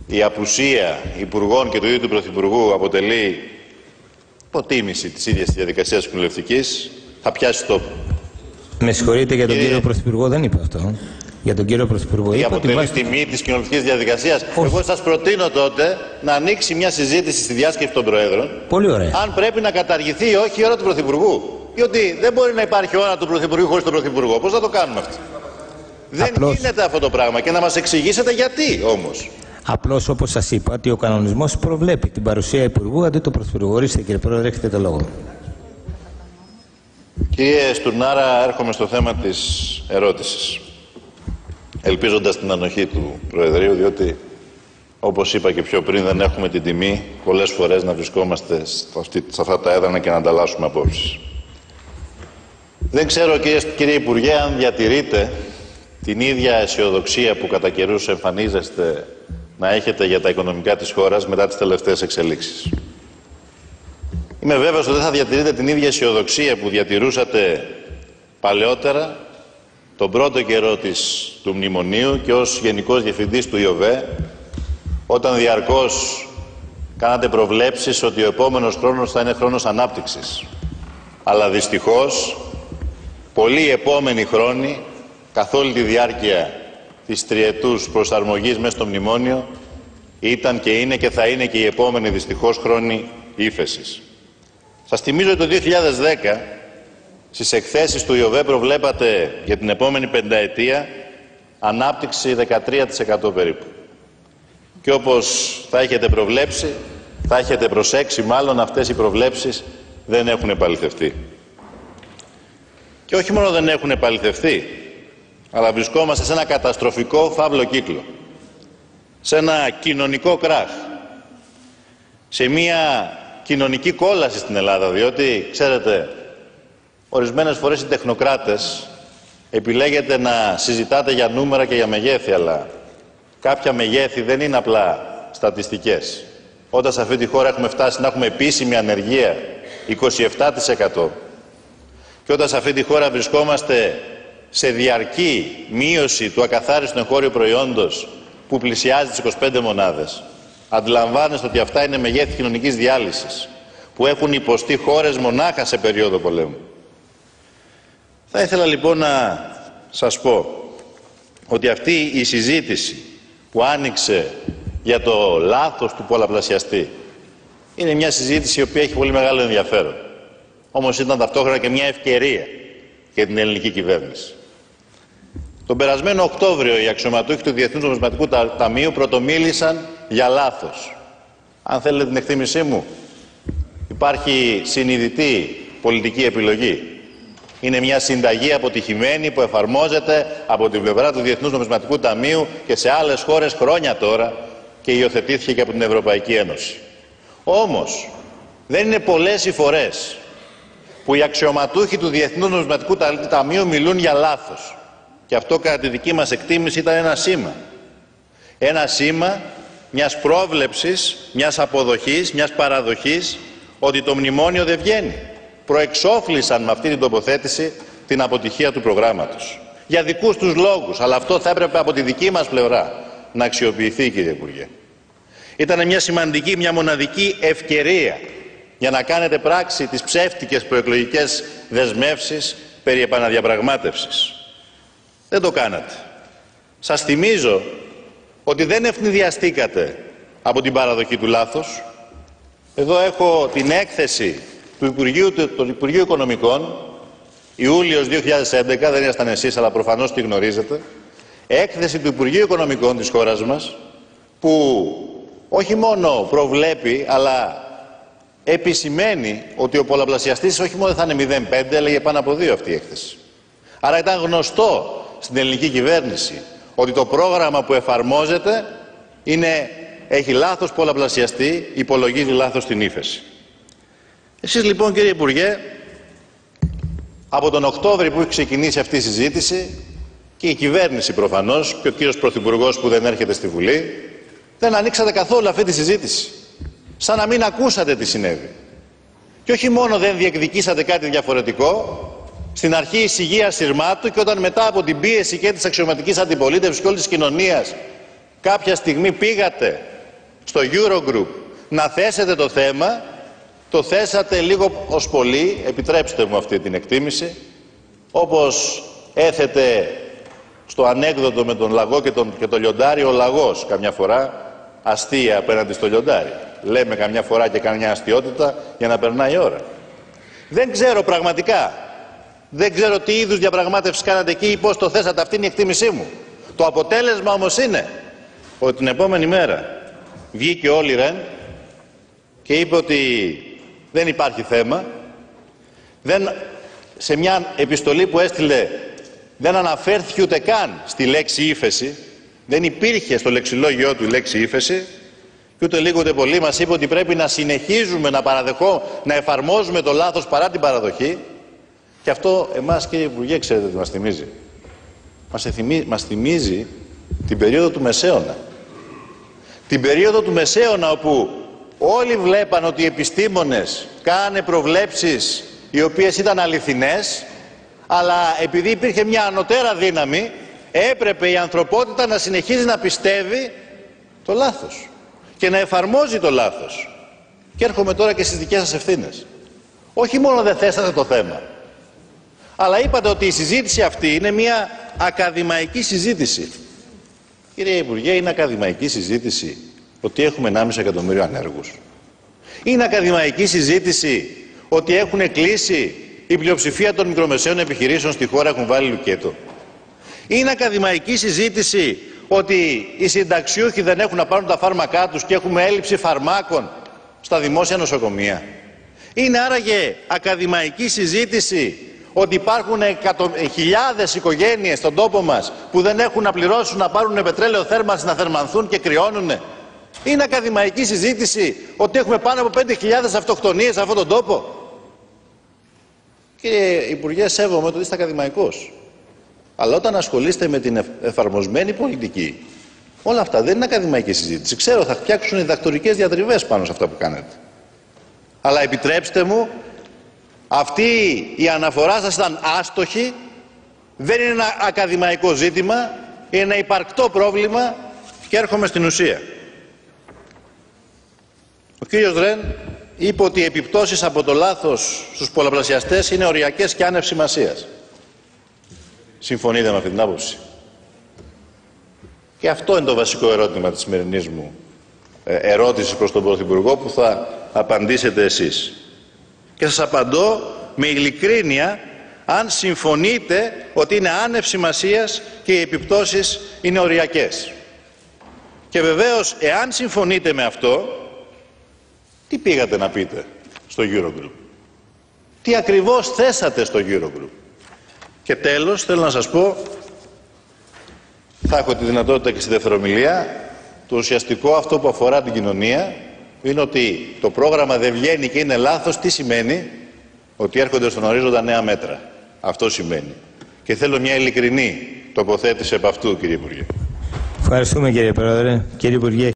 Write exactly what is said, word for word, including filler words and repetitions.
η απουσία υπουργών και του ίδιου του Πρωθυπουργού αποτελεί υποτίμηση της ίδιας της διαδικασίας της κοινοβουλευτικής, θα πιάσει τόπο. Με συγχωρείτε, για τον Κύριε... κύριο Πρωθυπουργό δεν είπα αυτό. Για τον κύριο Πρωθυπουργό είπα αποτελεί ότι βάσει... τιμή της κοινοβουλευτικής διαδικασίας. Εγώ σας προτείνω τότε να ανοίξει μια συζήτηση στη διάσκεψη των Προέδρων. Πολύ ωραία. Αν πρέπει να καταργηθεί ή όχι η ώρα του Πρωθυπουργού. Διότι δεν μπορεί να υπάρχει ώρα του Πρωθυπουργού χωρίς τον Πρωθυπουργό. Πώς θα το κάνουμε αυτό? Απλώς... Δεν γίνεται αυτό το πράγμα και να μας εξηγήσετε γιατί όμως. Απλώς, όπως σας είπα, ότι ο κανονισμός προβλέπει την παρουσία Υπουργού αντί του Πρωθυπουργού. Ορίστε, κύριε Πρόεδρε, έχετε το λόγο. Κύριε Στουρνάρα, έρχομαι στο θέμα της ερώτησης. Ελπίζοντας την ανοχή του Προεδρείου, διότι, όπως είπα και πιο πριν, δεν έχουμε την τιμή πολλές φορές να βρισκόμαστε σε αυτά τα έδρανα και να ανταλλάσσουμε απόψεις. Δεν ξέρω, κύριε, κύριε Υπουργέ, αν διατηρείτε την ίδια αισιοδοξία που κατά καιρούς εμφανίζεστε να έχετε για τα οικονομικά της χώρας μετά τις τελευταίες εξελίξεις. Είμαι βέβαιος ότι δεν θα διατηρείτε την ίδια αισιοδοξία που διατηρούσατε παλαιότερα, τον πρώτο καιρό της, του Μνημονίου και ως Γενικός Διευθυντής του ΙΟΒΕ, όταν διαρκώς κάνατε προβλέψεις ότι ο επόμενος χρόνος θα είναι χρόνος ανάπτυξης. Αλλά δυστυχώς, πολλοί επόμενοι χρόνοι, καθ' όλη τη διάρκεια της τριετούς προσαρμογής μέσα στο Μνημόνιο, ήταν και είναι και θα είναι και οι επόμενοι δυστυχώς χρόνοι ύφεσης. Σας θυμίζω ότι το δύο χιλιάδες δέκα στις εκθέσεις του ΙΟΒΕ προβλέπατε για την επόμενη πενταετία ανάπτυξη δεκατρία τοις εκατό περίπου. Και όπως θα έχετε προβλέψει, θα έχετε προσέξει μάλλον, αυτές οι προβλέψεις δεν έχουν επαληθευτεί. Και όχι μόνο δεν έχουν επαληθευτεί, αλλά βρισκόμαστε σε ένα καταστροφικό φαύλο κύκλο. Σε ένα κοινωνικό κράχ. Σε μια κοινωνική κόλαση στην Ελλάδα, διότι, ξέρετε, ορισμένες φορές οι τεχνοκράτες επιλέγετε να συζητάτε για νούμερα και για μεγέθη, αλλά κάποια μεγέθη δεν είναι απλά στατιστικές. Όταν σε αυτή τη χώρα έχουμε φτάσει να έχουμε επίσημη ανεργία είκοσι επτά τοις εκατό και όταν σε αυτή τη χώρα βρισκόμαστε σε διαρκή μείωση του ακαθάριστου εγχώριου προϊόντος που πλησιάζει τις είκοσι πέντε μονάδες, αντιλαμβάνεστε ότι αυτά είναι μεγέθη κοινωνικής διάλυσης που έχουν υποστεί χώρες μονάχα σε περίοδο πολέμου. Θα ήθελα λοιπόν να σας πω ότι αυτή η συζήτηση που άνοιξε για το λάθος του πολλαπλασιαστή είναι μια συζήτηση η οποία έχει πολύ μεγάλο ενδιαφέρον. Όμως ήταν ταυτόχρονα και μια ευκαιρία για την ελληνική κυβέρνηση. Τον περασμένο Οκτώβριο οι αξιωματούχοι του Διεθνούς Νομισματικού Ταμείου πρωτομίλησαν για λάθος. Αν θέλετε την εκτίμησή μου, υπάρχει συνειδητή πολιτική επιλογή. Είναι μια συνταγή αποτυχημένη που εφαρμόζεται από την πλευρά του Διεθνούς Νομισματικού Ταμείου και σε άλλες χώρες χρόνια τώρα και υιοθετήθηκε και από την Ευρωπαϊκή Ένωση. Όμως, δεν είναι πολλές οι φορές που οι αξιωματούχοι του Διεθνούς Νομισματικού Ταμείου μιλούν για λάθος. Και αυτό κατά τη δική μας εκτίμηση ήταν ένα σήμα. Ένα σήμα μιας πρόβλεψης, μιας αποδοχής, μιας παραδοχής ότι το μνημόνιο δεν βγαίνει. Προεξόφλησαν με αυτή την τοποθέτηση την αποτυχία του προγράμματος. Για δικούς τους λόγους, αλλά αυτό θα έπρεπε από τη δική μας πλευρά να αξιοποιηθεί, κύριε Υπουργέ. Ήταν μια σημαντική, μια μοναδική ευκαιρία για να κάνετε πράξη τις ψεύτικες προεκλογικές δεσμεύσεις περί επαναδιαπραγμάτευσης. Δεν το κάνατε. Σας θυμίζω ότι δεν ευνηδιαστήκατε από την παραδοχή του λάθους. Εδώ έχω την έκθεση του Υπουργείου, του Υπουργείου Οικονομικών, Ιούλιος δύο χιλιάδες έντεκα, δεν ήσασταν εσείς, αλλά προφανώς τη γνωρίζετε. Έκθεση του Υπουργείου Οικονομικών της χώρας μας, που όχι μόνο προβλέπει, αλλά επισημαίνει ότι ο πολλαπλασιαστής όχι μόνο θα είναι μηδέν κόμμα πέντε, έλεγε πάνω από δύο αυτή η έκθεση. Άρα ήταν γνωστό στην ελληνική κυβέρνηση ότι το πρόγραμμα που εφαρμόζεται είναι, έχει λάθος πολλαπλασιαστή, υπολογίζει λάθος την ύφεση. Εσείς λοιπόν, κύριε Υπουργέ, από τον Οκτώβρη που έχει ξεκινήσει αυτή η συζήτηση και η κυβέρνηση προφανώς και ο κύριος Πρωθυπουργός που δεν έρχεται στη Βουλή, δεν ανοίξατε καθόλου αυτή τη συζήτηση. Σαν να μην ακούσατε τι συνέβη. Και όχι μόνο δεν διεκδικήσατε κάτι διαφορετικό, στην αρχή εισηγία σειρμάτου και όταν μετά από την πίεση και της αξιωματικής αντιπολίτευσης και όλης της κοινωνίας κάποια στιγμή πήγατε στο Eurogroup να θέσετε το θέμα, το θέσατε λίγο ως πολύ, επιτρέψτε μου αυτή την εκτίμηση, όπως έθετε στο ανέκδοτο με τον λαγό και τον, και το λιοντάρι, ο λαγός καμιά φορά αστεία απέναντι στο λιοντάρι. Λέμε καμιά φορά και καμιά αστιότητα για να περνάει η ώρα. Δεν ξέρω πραγματικά, δεν ξέρω τι είδους διαπραγμάτευση κάνατε εκεί ή πώς το θέσατε, αυτή είναι η εκτίμησή μου. Το αποτέλεσμα όμως είναι ότι την επόμενη μέρα βγήκε ο Ρεν και είπε ότι δεν υπάρχει θέμα, δεν, σε μια επιστολή που έστειλε δεν αναφέρθηκε ούτε καν στη λέξη ύφεση, δεν υπήρχε στο λεξιλόγιο του η λέξη ύφεση, και ούτε λίγο ούτε πολύ μας είπε ότι πρέπει να συνεχίζουμε να παραδεχώ, να εφαρμόζουμε το λάθος παρά την παραδοχή. Και αυτό εμάς, κύριε Υπουργέ, ξέρετε τι μας θυμίζει. Μας, εθυμί, μας θυμίζει την περίοδο του Μεσαίωνα. Την περίοδο του Μεσαίωνα όπου όλοι βλέπαν ότι οι επιστήμονες κάνανε προβλέψεις οι οποίες ήταν αληθινές, αλλά επειδή υπήρχε μια ανωτέρα δύναμη, έπρεπε η ανθρωπότητα να συνεχίζει να πιστεύει το λάθος και να εφαρμόζει το λάθος. Και έρχομαι τώρα και στις δικές σας ευθύνες. Όχι μόνο δεν θέσατε το θέμα, αλλά είπατε ότι η συζήτηση αυτή είναι μια ακαδημαϊκή συζήτηση. Κύριε Υπουργέ, είναι ακαδημαϊκή συζήτηση ότι έχουμε ενάμιση εκατομμύριο ανέργους? Είναι ακαδημαϊκή συζήτηση ότι έχουν κλείσει η πλειοψηφία των μικρομεσαίων επιχειρήσεων στη χώρα, έχουν βάλει λουκέτο? Είναι ακαδημαϊκή συζήτηση ότι οι συνταξιούχοι δεν έχουν να πάρουν τα φάρμακά τους και έχουμε έλλειψη φαρμάκων στα δημόσια νοσοκομεία? Είναι άραγε ακαδημαϊκή συζήτηση ότι υπάρχουν εκατο... χιλιάδες οικογένειες στον τόπο μας που δεν έχουν να πληρώσουν να πάρουν πετρέλαιο θέρμανση, να θερμανθούν και κρυώνουνε? Είναι ακαδημαϊκή συζήτηση ότι έχουμε πάνω από πέντε χιλιάδες αυτοκτονίες σε αυτόν τον τόπο? Κύριε Υπουργέ, σέβομαι ότι είστε ακαδημαϊκός. Αλλά όταν ασχολείστε με την εφαρμοσμένη πολιτική, όλα αυτά δεν είναι ακαδημαϊκή συζήτηση. Ξέρω, θα φτιάξουν διδακτορικές διατριβές πάνω σε αυτά που κάνετε. Αλλά επιτρέψτε μου, αυτή η αναφορά σας ήταν άστοχη, δεν είναι ένα ακαδημαϊκό ζήτημα, είναι ένα υπαρκτό πρόβλημα και έρχομαι στην ουσία. Ο κύριος Ρεν είπε ότι οι επιπτώσεις από το λάθος στους πολλαπλασιαστές είναι οριακές και άνευ σημασίας. Συμφωνείτε με αυτή την άποψη? Και αυτό είναι το βασικό ερώτημα της σημερινής μου ερώτησης προς τον Πρωθυπουργό, που θα απαντήσετε εσείς. Και σας απαντώ με ειλικρίνεια αν συμφωνείτε ότι είναι άνευ σημασίας και οι επιπτώσεις είναι οριακές. Και βεβαίως, εάν συμφωνείτε με αυτό, τι πήγατε να πείτε στο Eurogroup? Τι ακριβώς θέσατε στο Eurogroup? Και τέλος, θέλω να σας πω, θα έχω τη δυνατότητα και στη δευτερομιλία, το ουσιαστικό αυτό που αφορά την κοινωνία είναι ότι το πρόγραμμα δεν βγαίνει και είναι λάθος. Τι σημαίνει? Ότι έρχονται στον ορίζοντα νέα μέτρα. Αυτό σημαίνει. Και θέλω μια ειλικρινή τοποθέτηση επ' αυτού, κύριε Υπουργέ. Ευχαριστούμε, κύριε Πρόεδρε. Κύριε Υπουργέ.